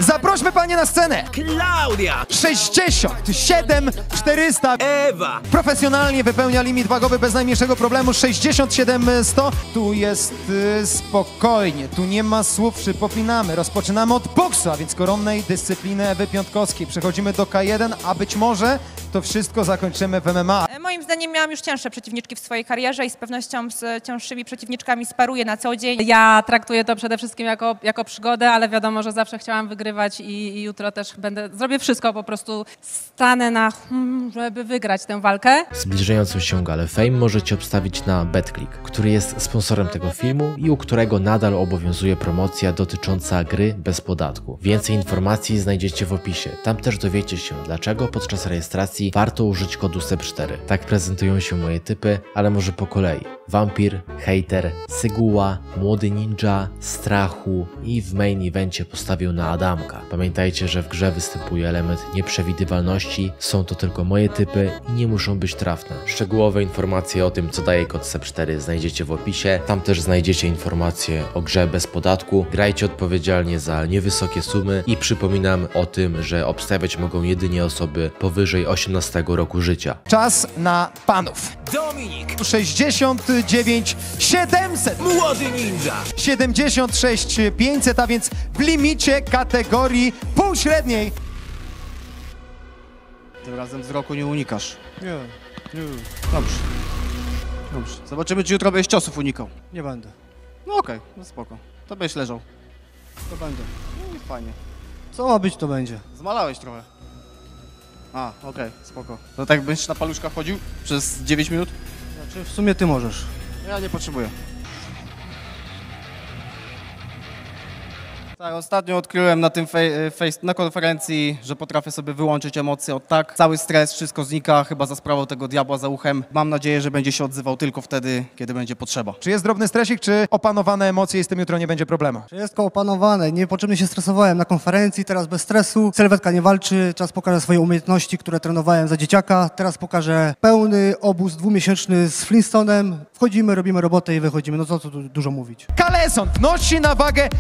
Zaprośmy panie na scenę. Klaudia! 67 400. Ewa! Profesjonalnie wypełnia limit wagowy bez najmniejszego problemu. 67 100. Tu jest spokojnie, tu nie ma słów, przypominamy. Rozpoczynamy od boksu, a więc koronnej dyscypliny Ewy Piątkowskiej. Przechodzimy do K1, a być może to wszystko zakończymy w MMA. Moim zdaniem miałam już cięższe przeciwniczki w swojej karierze i z pewnością z cięższymi przeciwniczkami sparuję na co dzień. Ja traktuję to przede wszystkim jako przygodę, ale wiadomo, że zawsze chciałam wygrywać i jutro też zrobię wszystko, po prostu stanę żeby wygrać tę walkę. Zbliżającą się galę Fame możecie obstawić na BetClick, który jest sponsorem tego filmu i u którego nadal obowiązuje promocja dotycząca gry bez podatku. Więcej informacji znajdziecie w opisie. Tam też dowiecie się, dlaczego podczas rejestracji warto użyć kodu SEP4. Tak prezentują się moje typy, ale może po kolei. Wampir, Hater, Syguła, Młody Ninja, Strachu i w main evencie postawił na Adamka. Pamiętajcie, że w grze występuje element nieprzewidywalności, są to tylko moje typy i nie muszą być trafne. Szczegółowe informacje o tym, co daje kod SEP4 znajdziecie w opisie. Tam też znajdziecie informacje o grze bez podatku. Grajcie odpowiedzialnie za niewysokie sumy i przypominam o tym, że obstawiać mogą jedynie osoby powyżej 18 roku życia. Czas na panów. Dominik! 69 700. Młody Ninja! 76 500, a więc w limicie kategorii półśredniej. Tym razem wzroku nie unikasz. Nie. Dobrze. Dobrze. Zobaczymy, czy jutro będziesz ciosów unikał. Nie będę. No okej, no spoko. To będziesz leżał. To będę. No i fajnie. Co ma być, to będzie. Zmalałeś trochę. A, okej, spoko. To tak będziesz na paluszkach chodził przez 9 minut? Znaczy, w sumie ty możesz. Ja nie potrzebuję. Tak, ostatnio odkryłem na tym na konferencji, że potrafię sobie wyłączyć emocje od tak. Cały stres, wszystko znika, chyba za sprawą tego diabła za uchem. Mam nadzieję, że będzie się odzywał tylko wtedy, kiedy będzie potrzeba. Czy jest drobny stresik, czy opanowane emocje i z tym jutro nie będzie problemu? Wszystko opanowane, niepotrzebnie się stresowałem na konferencji, teraz bez stresu. Sylwetka nie walczy, czas pokaże swoje umiejętności, które trenowałem za dzieciaka. Teraz pokażę pełny obóz dwumiesięczny z Flintstonem. Wchodzimy, robimy robotę i wychodzimy. No co tu dużo mówić. Kaleson wnosi na wagę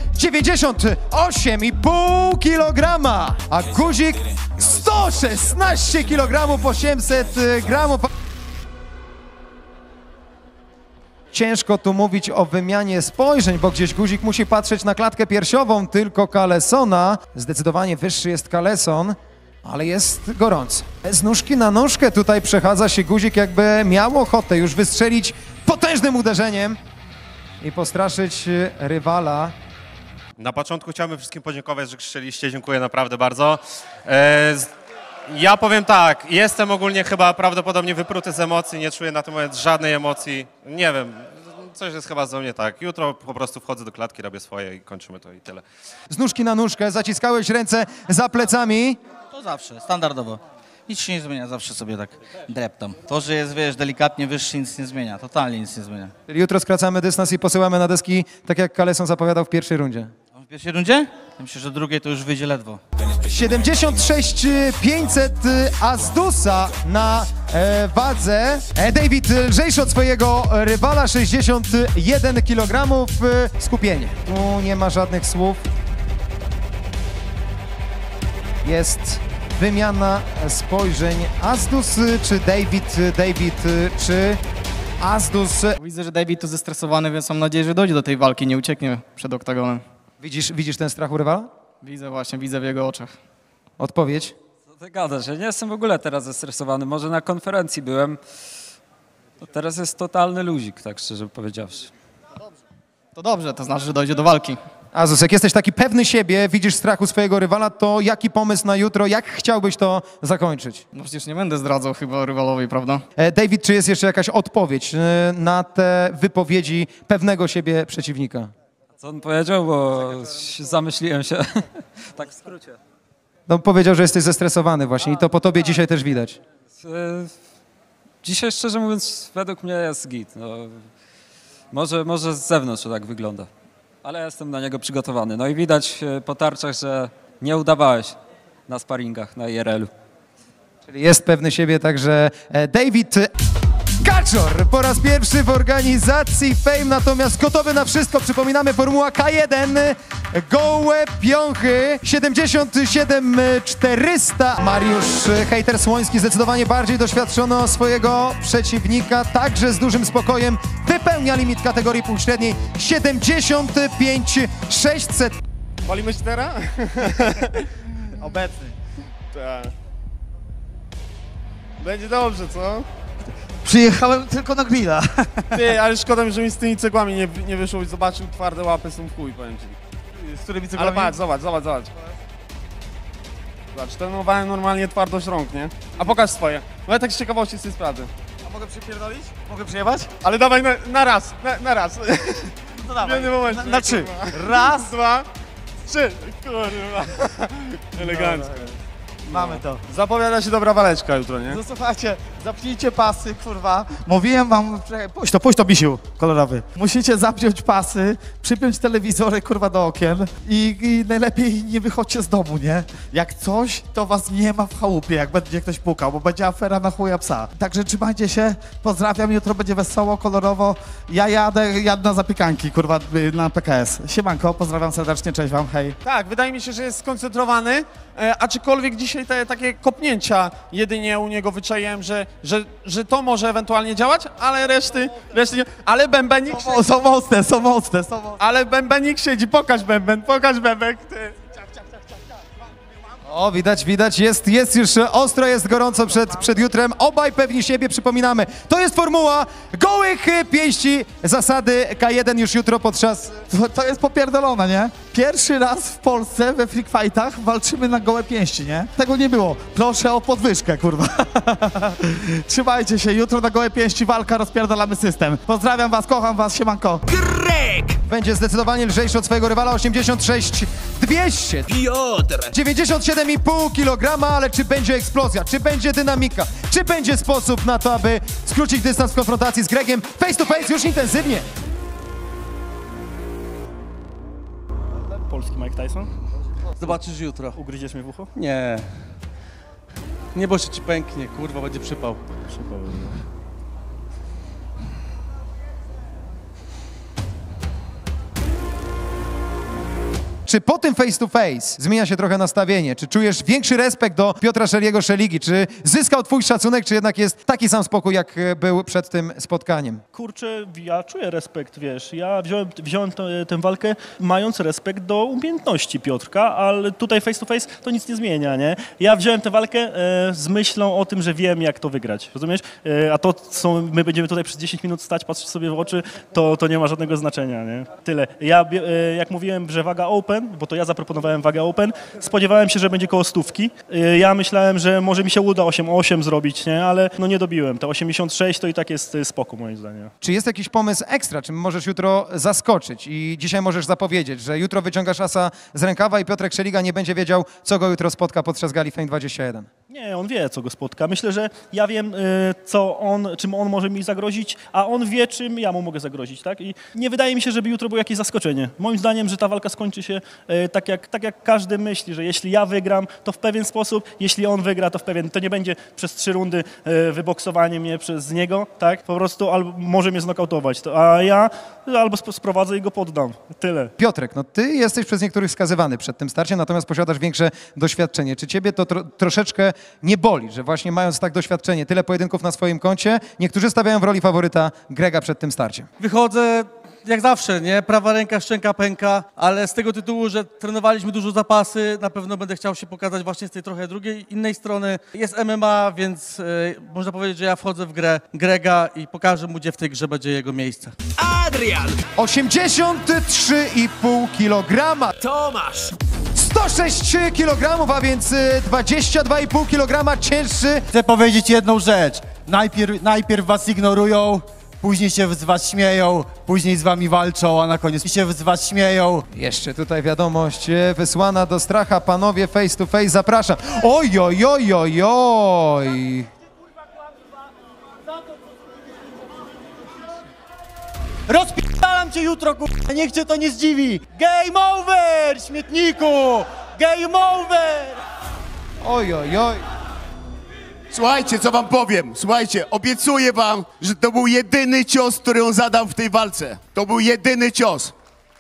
98,5 kg, a guzik 116 kg 800 gramów. Ciężko tu mówić o wymianie spojrzeń, bo gdzieś guzik musi patrzeć na klatkę piersiową tylko Kalesona. Zdecydowanie wyższy jest Kaleson, ale jest gorąco. Z nóżki na nóżkę tutaj przechadza się guzik, jakby miał ochotę już wystrzelić potężnym uderzeniem i postraszyć rywala. Na początku chciałbym wszystkim podziękować, że krzyczeliście. Dziękuję naprawdę bardzo. Ja powiem tak, jestem ogólnie chyba prawdopodobnie wypruty z emocji, nie czuję na ten moment żadnej emocji. Nie wiem, coś jest chyba ze mnie tak. Jutro po prostu wchodzę do klatki, robię swoje i kończymy to i tyle. Z nóżki na nóżkę, zaciskałeś ręce za plecami. To zawsze, standardowo. Nic się nie zmienia, zawsze sobie tak dreptam. To, że jest, wiesz, delikatnie wyższy, nic nie zmienia, totalnie nic nie zmienia. Czyli jutro skracamy dystans i posyłamy na deski, tak jak Kaleson zapowiadał w pierwszej rundzie. A w pierwszej rundzie? Myślę, że drugiej to już wyjdzie ledwo. 76 500 Azdusa na wadze. David lżejszy od swojego rywala, 61 kg. Skupienie. Tu nie ma żadnych słów. Jest wymiana spojrzeń. Azdus czy David? David czy Azdus? Widzę, że David tu zestresowany, więc mam nadzieję, że dojdzie do tej walki, nie ucieknie przed oktagonem. Widzisz ten strach u rywala? Widzę właśnie, widzę w jego oczach. Odpowiedź? Co ty gadasz? Ja nie jestem w ogóle teraz zestresowany. Może na konferencji byłem. To teraz jest totalny luzik, tak szczerze powiedziawszy. To dobrze, to znaczy, że dojdzie do walki. Azus, jak jesteś taki pewny siebie, widzisz strachu swojego rywala, to jaki pomysł na jutro, jak chciałbyś to zakończyć? No przecież nie będę zdradzał chyba rywalowi, prawda? David, czy jest jeszcze jakaś odpowiedź na te wypowiedzi pewnego siebie przeciwnika? Co on powiedział, bo zamyśliłem się. Tak w skrócie. No, powiedział, że jesteś zestresowany właśnie i to po tobie dzisiaj też widać. Dzisiaj szczerze mówiąc według mnie jest git. No, może z zewnątrz to tak wygląda. Ale ja jestem na niego przygotowany. No i widać po tarczach, że nie udawałeś na sparingach, na IRL-u. Czyli jest pewny siebie, także David. Kaczor po raz pierwszy w organizacji Fame, natomiast gotowy na wszystko. Przypominamy, formuła K1, gołe piąchy, 77 400. Mariusz Hejter Słoński zdecydowanie bardziej doświadczony od swojego przeciwnika, także z dużym spokojem wypełnia limit kategorii półśredniej 75 600. Walimy się teraz? Obecny. Tak. Będzie dobrze, co? Przyjechałem tylko na grilla. Ty, ale szkoda mi, że mi z tymi cegłami nie wyszło i zobaczył, twarde łapy są w chuj, powiem ci. Z którymi cegłami? Ale patrz, zobacz. Zobacz, trenowałem normalnie twardość rąk, nie? A pokaż swoje. No ja tak z ciekawości sobie sprawdzę. A mogę przypierdolić? Mogę przyjechać? Ale dawaj na raz, na raz. No dawaj, W jednym momencie. na 3. Raz, 2, 3. Kurwa. Elegancko. mamy to. Zapowiada się dobra waleczka jutro, nie? No słuchajcie, zapnijcie pasy, kurwa. Mówiłem wam, puść to misiu kolorowy. Musicie zapiąć pasy, przypiąć telewizory, kurwa, do okien i najlepiej nie wychodźcie z domu, nie? Jak coś, to was nie ma w chałupie, jak będzie ktoś pukał, bo będzie afera na chuja psa. Także trzymajcie się, pozdrawiam, jutro będzie wesoło, kolorowo. Ja jadę na zapiekanki, kurwa, na PKS. Siemanko, pozdrawiam serdecznie, cześć wam, hej. Tak, wydaje mi się, że jest skoncentrowany, aczkolwiek dzisiaj te takie kopnięcia jedynie u niego wyczaiłem, że to może ewentualnie działać, ale reszty nie. Ale bębenik Są mocne. Ale bębenik siedzi, pokaż bęben, ty. O, widać, jest już ostro, jest gorąco przed jutrem. Obaj pewni siebie, przypominamy. To jest formuła gołych pięści, zasady K1 już jutro podczas... To jest popierdolone, nie? Pierwszy raz w Polsce we freak fightach walczymy na gołe pięści, nie? Tego nie było. Proszę o podwyżkę, kurwa. Trzymajcie się, jutro na gołe pięści walka, rozpierdalamy system. Pozdrawiam was, kocham was, siemanko. Greg! Będzie zdecydowanie lżejszy od swojego rywala, 86 200. Piotr! 97,5 kg, ale czy będzie eksplozja, czy będzie dynamika, czy będzie sposób na to, aby skrócić dystans w konfrontacji z Gregiem face to face już intensywnie. Polski Mike Tyson? Zobaczysz jutro. Ugryziesz mnie w ucho? Nie. Nie, bo się ci pęknie, kurwa, będzie przypał. Przypał. Czy po tym face to face zmienia się trochę nastawienie? Czy czujesz większy respekt do Piotra Szeliego-Szeligi? Czy zyskał twój szacunek, czy jednak jest taki sam spokój, jak był przed tym spotkaniem? Kurczę, ja czuję respekt, wiesz. Ja wziąłem tę walkę mając respekt do umiejętności Piotrka, ale tutaj face to face to nic nie zmienia, nie? Ja wziąłem tę walkę z myślą o tym, że wiem, jak to wygrać, rozumiesz? A to, co my będziemy tutaj przez 10 minut stać, patrzeć sobie w oczy, to nie ma żadnego znaczenia, nie? Tyle. Ja, jak mówiłem, że waga open, bo to ja zaproponowałem wagę open, spodziewałem się, że będzie koło 100. Ja myślałem, że może mi się uda 8,8 zrobić, nie? Ale no nie dobiłem. Te 86 to i tak jest spoko, moim zdaniem. Czy jest jakiś pomysł ekstra, czym możesz jutro zaskoczyć i dzisiaj możesz zapowiedzieć, że jutro wyciągasz asa z rękawa i Piotrek Szeliga nie będzie wiedział, co go jutro spotka podczas gali Fame 21? Nie, on wie, co go spotka. Myślę, że ja wiem, czym on może mi zagrozić, a on wie, czym ja mu mogę zagrozić, tak? I nie wydaje mi się, żeby jutro było jakieś zaskoczenie. Moim zdaniem, że ta walka skończy się tak jak każdy myśli, że jeśli ja wygram, to w pewien sposób, jeśli on wygra, to w pewien, to nie będzie przez 3 rundy wyboksowanie mnie przez niego, tak? Po prostu albo może mnie znokautować, a ja albo sprowadzę i go poddam. Tyle. Piotrek, no ty jesteś przez niektórych skazywany przed tym starciem, natomiast posiadasz większe doświadczenie. Czy ciebie to troszeczkę nie boli, że właśnie mając tak doświadczenie, tyle pojedynków na swoim koncie, niektórzy stawiają w roli faworyta Grega przed tym starciem? Wychodzę jak zawsze, nie? Prawa ręka, szczęka pęka, ale z tego tytułu, że trenowaliśmy dużo zapasy, na pewno będę chciał się pokazać właśnie z tej trochę drugiej, innej strony. Jest MMA, więc można powiedzieć, że ja wchodzę w grę Grega i pokażę mu, gdzie w tej grze będzie jego miejsce. Adrian! 83,5 kg. Tomasz! 106 kg, a więc 22,5 kg cięższy. Chcę powiedzieć jedną rzecz. Najpierw was ignorują, później się z was śmieją, później z wami walczą, a na koniec się z was śmieją. Jeszcze tutaj wiadomość wysłana do Stracha. Panowie, face to face, zapraszam. Oj, oj, oj, oj, oj. Rozpierdalam cię jutro, kurwa, niech cię to nie zdziwi. Game over, śmietniku! Game over! Oj, oj, oj. Słuchajcie, co wam powiem. Słuchajcie, obiecuję wam, że to był jedyny cios, który on zadał w tej walce. To był jedyny cios.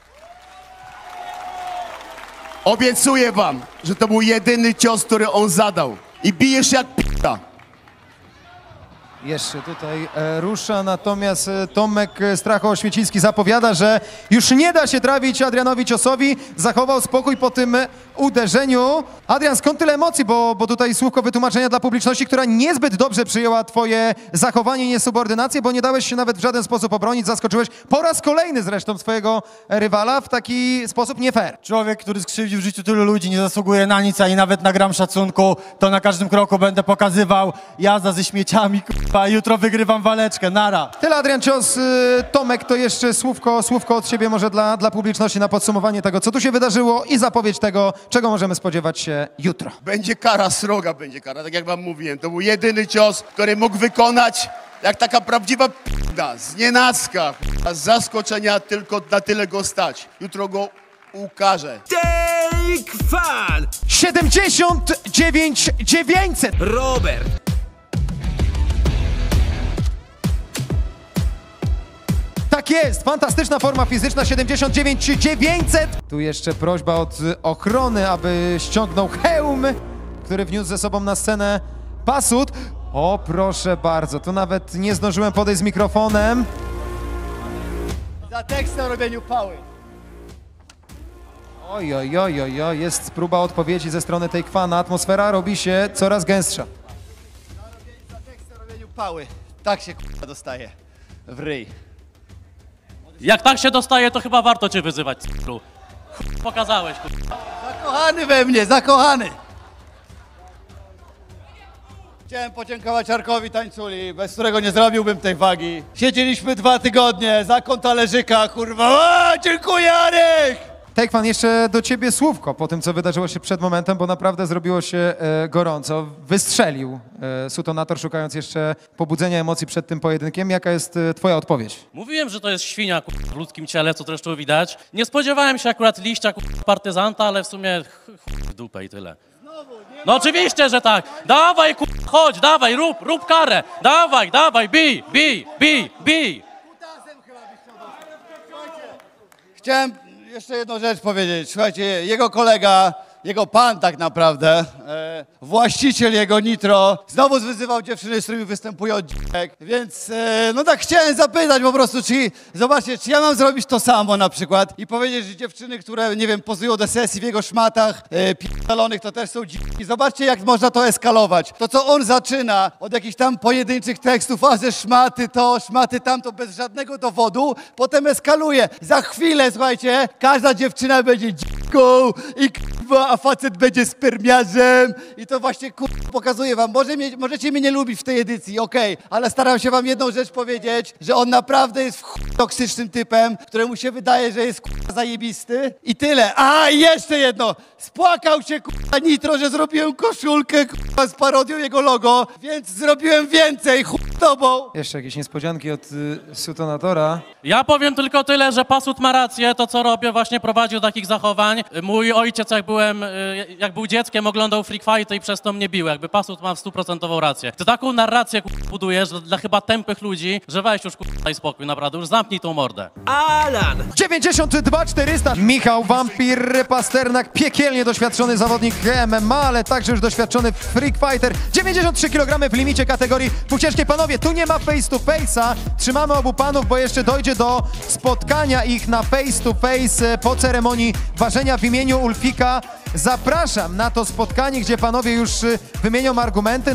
Obiecuję wam, że to był jedyny cios, który on zadał. I bijesz jak p***a. Jeszcze tutaj rusza, natomiast Tomek Stracho-Oświeciński zapowiada, że już nie da się trawić Adrianowi ciosowi. Zachował spokój po tym uderzeniu. Adrian, skąd tyle emocji? Bo tutaj słówko wytłumaczenia dla publiczności, która niezbyt dobrze przyjęła twoje zachowanie i niesubordynację, bo nie dałeś się nawet w żaden sposób obronić. Zaskoczyłeś po raz kolejny zresztą swojego rywala w taki sposób nie fair. Człowiek, który skrzywdził w życiu tylu ludzi, nie zasługuje na nic, ani nawet na gram szacunku. To na każdym kroku będę pokazywał. Jazda ze śmieciami, k***a. Jutro wygrywam waleczkę, nara. Tyle Adrian Cios. Tomek, to jeszcze słówko od ciebie może dla publiczności na podsumowanie tego, co tu się wydarzyło i zapowiedź tego, czego możemy spodziewać się jutro. Będzie kara, sroga będzie kara, tak jak wam mówiłem. To był jedyny cios, który mógł wykonać jak taka prawdziwa p***a, z nienacka, a z zaskoczenia tylko na tyle go stać. Jutro go ukażę. Take Fan! 79 900! Robert! Tak jest, fantastyczna forma fizyczna, 79 900. Tu jeszcze prośba od ochrony, aby ściągnął hełm, który wniósł ze sobą na scenę Pasut. O, proszę bardzo, tu nawet nie zdążyłem podejść z mikrofonem. Za tekst na robieniu pały. Oj, jest próba odpowiedzi ze strony Take Fana. Atmosfera robi się coraz gęstsza. Za tekst na robieniu pały. Tak się k***a dostaje w ryj. Jak tak się dostaje, to chyba warto cię wyzywać, c***lu. Pokazałeś, k***a. Zakochany we mnie, zakochany! Chciałem podziękować Arkowi Tańculi, bez którego nie zrobiłbym tej wagi. Siedzieliśmy 2 tygodnie, zakon talerzyka, kurwa. O, dziękuję, Arek! Take Fan, jeszcze do ciebie słówko po tym, co wydarzyło się przed momentem, bo naprawdę zrobiło się gorąco. Wystrzelił Sutonator, szukając jeszcze pobudzenia emocji przed tym pojedynkiem. Jaka jest twoja odpowiedź? Mówiłem, że to jest świnia w ludzkim ciele, co zresztą widać. Nie spodziewałem się akurat liścia partyzanta, ale w sumie w dupę i tyle. No oczywiście, że tak. Dawaj, chodź, dawaj, rób karę. Dawaj, bij. Chciałem jeszcze jedną rzecz powiedzieć. Słuchajcie, jego kolega, jego pan tak naprawdę, właściciel jego Nitro, znowu zwyzywał dziewczyny, z którymi występuje od d***ek. Więc no tak chciałem zapytać po prostu, zobaczcie, czy ja mam zrobić to samo na przykład i powiedzieć, że dziewczyny, które, nie wiem, pozują do sesji w jego szmatach p***alonych, to też są d***ki. Zobaczcie, jak można to eskalować. To, co on zaczyna od jakichś tam pojedynczych tekstów, a ze szmaty to, szmaty tamto, bez żadnego dowodu, potem eskaluje. Za chwilę, słuchajcie, każda dziewczyna będzie d***ką i a facet będzie spermiarzem i to właśnie pokazuje wam. Możecie mnie nie lubić w tej edycji, okej, ale staram się wam jedną rzecz powiedzieć, że on naprawdę jest toksycznym typem, któremu się wydaje, że jest zajebisty i tyle. A i jeszcze jedno, spłakał się Nitro, że zrobiłem koszulkę z parodią jego logo, więc zrobiłem więcej, tobą. Jeszcze jakieś niespodzianki od Sutonatora. Ja powiem tylko tyle, że Pasut ma rację, to co robię właśnie prowadził do takich zachowań. Mój ojciec jak był dzieckiem, oglądał Freak Fighty i przez to mnie bił. Jakby Pasut ma 100% rację. Ty taką narrację budujesz dla chyba tępych ludzi, że weź już daj spokój, naprawdę, już zamknij tą mordę. Alan! 92 400. Michał Wampir Pasternak, piekielnie doświadczony zawodnik MMA, ale także już doświadczony Freak Fighter. 93 kg w limicie kategorii półciężkiej. Panowie, tu nie ma face to face'a. Trzymamy obu panów, bo jeszcze dojdzie do spotkania ich na face to face po ceremonii ważenia w imieniu Ulfika. Zapraszam na to spotkanie, gdzie panowie już wymienią argumenty.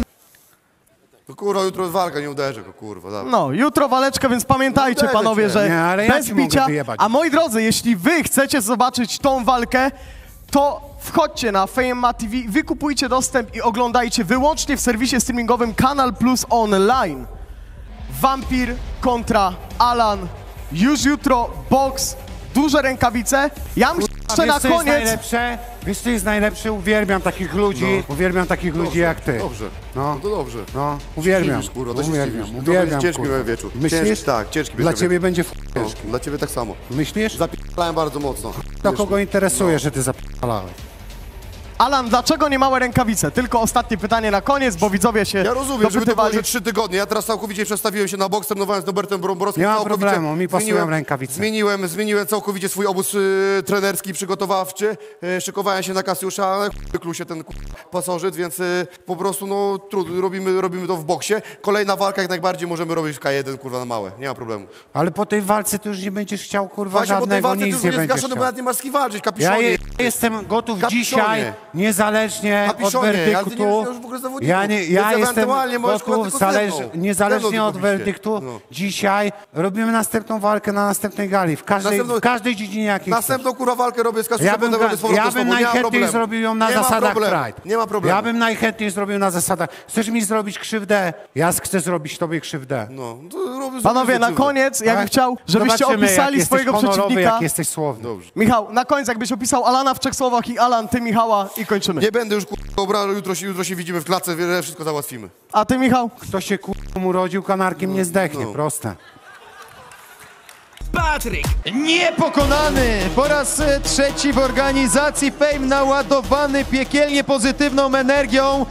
To kurwa, jutro jest walka, nie uderzę go, kurwa. Dawaj. No, jutro waleczka, więc pamiętajcie panowie, że nie, ale ja bez ci mogę bicia. wyjebać. A moi drodzy, jeśli wy chcecie zobaczyć tą walkę, to wchodźcie na FameMA TV, wykupujcie dostęp i oglądajcie wyłącznie w serwisie streamingowym Kanal Plus Online. Wampir kontra Alan. Już jutro boks, duże rękawice. Ja myślę, że na koniec... Wiesz, co jest najlepsze? Uwielbiam takich ludzi, uwielbiam takich ludzi jak ty. Dobrze, no. to dobrze. No, uwielbiam, Dziwisz, kurwa, to się uwielbiam, dziwisz. uwielbiam, Ciężki kurwa. miałem wieczór. Myślisz? Tak, ciężki Dla ciebie będzie ciężki. Dla ciebie tak samo. Myślisz? Zapi***ałem bardzo mocno. To kogo interesuje, że ty zapi***alałeś? Alan, dlaczego nie małe rękawice? Tylko ostatnie pytanie na koniec, bo widzowie się Ja rozumiem, żeby to było, dopytywali. że 3 tygodnie. Ja teraz całkowicie przestawiłem się na boks, trenowałem z Norbertem Bromborowskim. Nie ma Całkowicie problemu, mi pasują rękawice. Zmieniłem całkowicie swój obóz trenerski, przygotowawczy. Szykowałem się na Kasiusza, ale wykluł się ten pasożyt, więc po prostu no trudno, robimy to w boksie. Kolejna walka jak najbardziej możemy robić w K1, kurwa, na małe. Nie ma problemu. Ale po tej walce to już nie będziesz chciał, kurwa, Właśnie po tej żadnego, walce ty nic już nie nie będziesz zgaszony, bo chciał. nawet nie masz z kim walczyć, Ja kapiszonie. jestem gotów Kapiszonie. dzisiaj, niezależnie od Kapiszonie, ale ty nie werdyktu. już w ogóle zawodników. Ja Więc jestem ewentualnie możesz, kurwa, gotów, tylko ze mną. niezależnie Ze mną od tylko biście. werdyktu. No. Dzisiaj robimy następną walkę na następnej gali, w każdej dziedzinie jakiej Następną kurwa walkę robię z Kasiuszem, Ja bym robię z powrotem ja z bym tobą, nie ma najchętniej problemu. zrobił ją na Nie ma zasadach problemu. Pride. Nie ma problemu. Ja bym najchętniej zrobił na zasadach. Chcesz mi zrobić krzywdę? Ja chcę zrobić tobie krzywdę. No, to robię Panowie, na koniec, ja bym chciał, żebyście Zobaczymy, opisali jak swojego jesteś honorowy, przeciwnika. jak jesteś słowny. Dobrze. Michał, na koniec, jakbyś opisał Alana w 3 słowach i Alan, ty Michała i kończymy. Nie będę już obrażał, jutro się widzimy w klatce, wszystko załatwimy. A ty Michał? Kto się urodził, kanarkiem nie zdechnie, proste. Patryk! Niepokonany! Po raz trzeci w organizacji Fame, naładowany piekielnie pozytywną energią.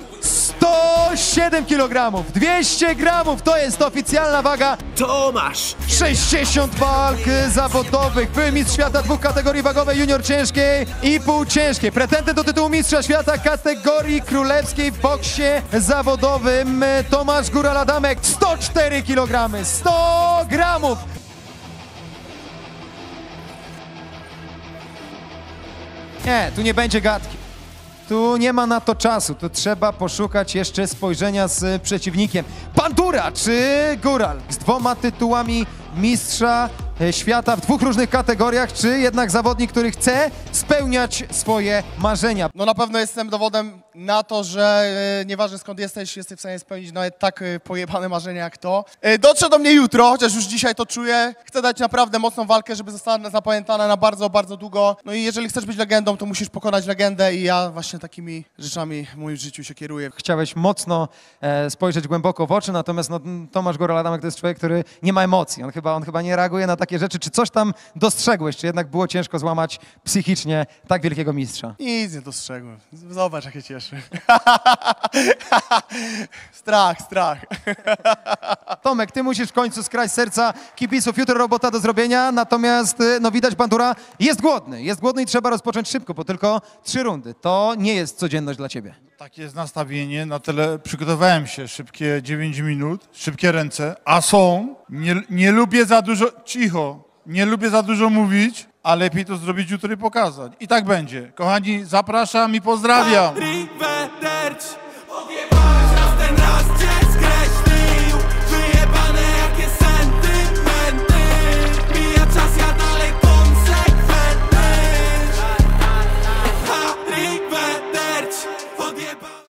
107 kg, 200 gramów, to jest oficjalna waga. Tomasz! 60 walk zawodowych, były mistrz świata 2 kategorii wagowej, junior ciężkiej i półciężkiej. Pretendent do tytułu mistrza świata kategorii królewskiej w boksie zawodowym Tomasz Góral-Adamek, 104 kg, 100 gramów. Nie, tu nie będzie gadki. Tu nie ma na to czasu, tu trzeba poszukać jeszcze spojrzenia z przeciwnikiem. Bandura czy Góral? Z 2 tytułami mistrza świata w 2 różnych kategoriach, czy jednak zawodnik, który chce spełniać swoje marzenia? No na pewno jestem dowodem na to, że nieważne skąd jesteś w stanie spełnić nawet tak pojebane marzenia jak to. Dotrze do mnie jutro, chociaż już dzisiaj to czuję. Chcę dać naprawdę mocną walkę, żeby została zapamiętana na bardzo, bardzo długo. No i jeżeli chcesz być legendą, to musisz pokonać legendę i ja właśnie takimi rzeczami w moim życiu się kieruję. Chciałeś mocno spojrzeć głęboko w oczy, natomiast no, Tomasz Góral-Adamek to jest człowiek, który nie ma emocji. On chyba nie reaguje na takie rzeczy. Czy coś tam dostrzegłeś? Czy jednak było ciężko złamać psychicznie tak wielkiego mistrza? Nic nie dostrzegłem. Zobacz, jak się cieszy. Strach. Tomek, ty musisz w końcu skraść serca kibiców. Jutro robota do zrobienia, natomiast no widać, Bandura jest głodny i trzeba rozpocząć szybko, bo tylko 3 rundy. To nie jest codzienność dla ciebie. Takie jest nastawienie, na tyle przygotowałem się, szybkie 9 minut, szybkie ręce, a są, nie lubię za dużo, nie lubię za dużo mówić, a lepiej to zrobić jutro i pokazać. I tak będzie. Kochani, zapraszam i pozdrawiam.